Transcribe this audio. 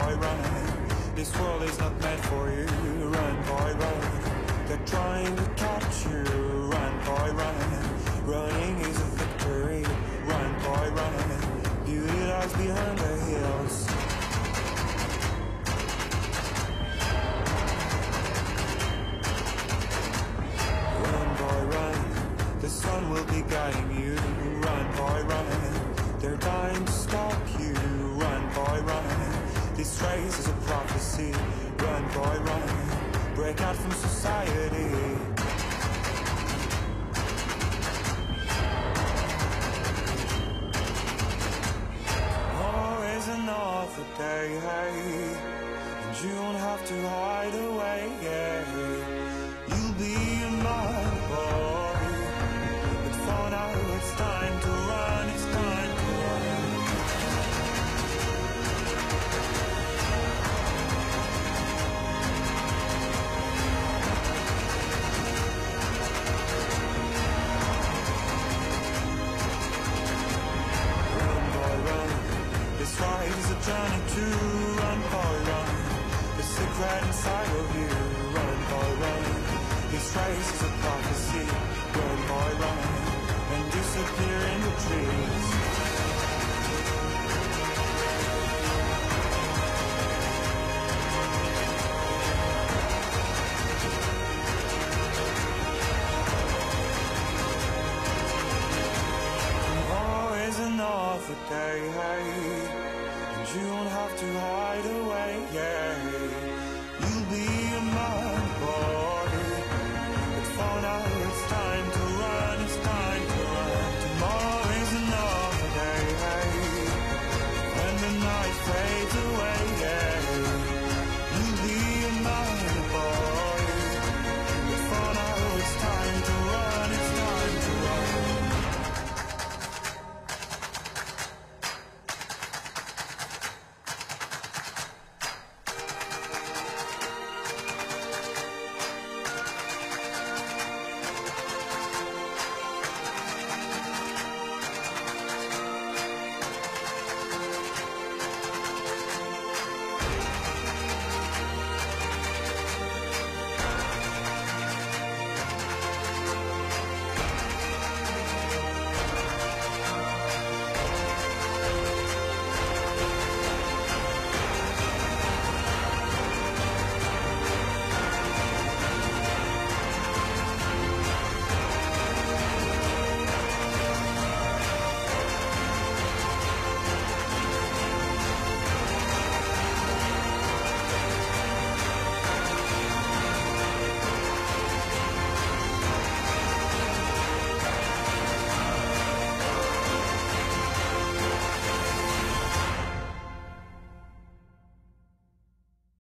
boy, run. This world is not meant for you. Run, boy, run. They're trying to catch you. Run, boy, run. Running is a victory. Run, boy, run. Beauty lies behind the hills. Run, boy, run. The sun will be guiding you. Run, boy, run. They're dying to stop you. Run, boy, run. This race is a prophecy. Run, boy, run. Break out from society. Always another day, and you don't have to hide away. You'll be a my boy, but for now it's time to run. It's time to run. Run, boy, run. This ride is a journey to run, boy, run. The secret inside of you. Run, boy, run. This race is a prophecy. Run, boy, run. And disappear in the trees. Tomorrow is another day, and you don't have to hide away.